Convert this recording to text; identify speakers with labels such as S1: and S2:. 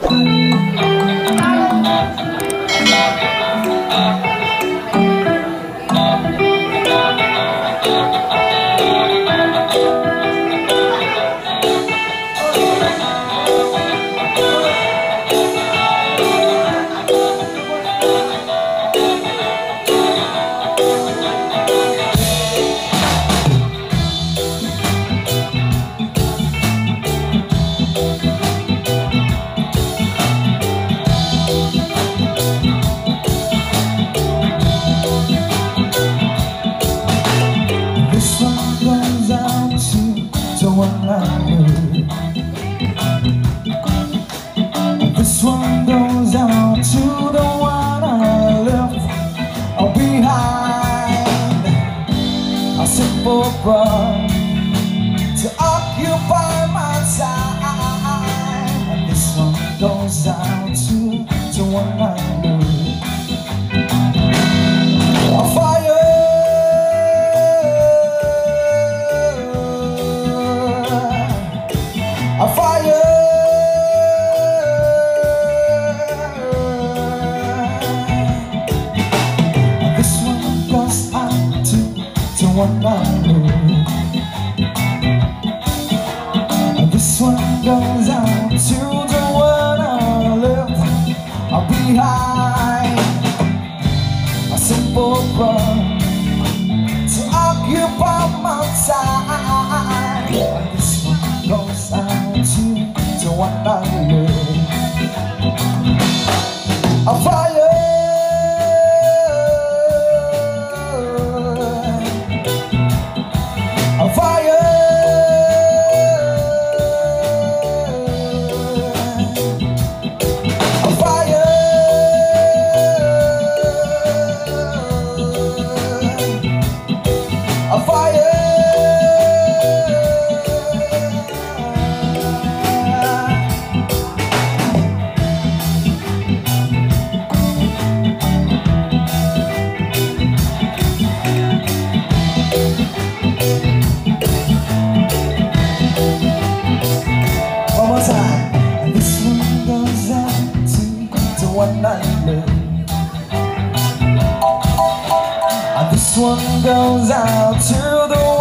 S1: This one goes out to the one I left behind. A simple bride to occupy my time. And this one goes out to the one I love. A fire, a fire. One I love. This one goes out to the one I left behind. A simple bride to occupy my time. This one goes out to the one I love. A fire. A fire, a fire, a fire. One more time. And this one goes out to the one I love. And this one goes out to the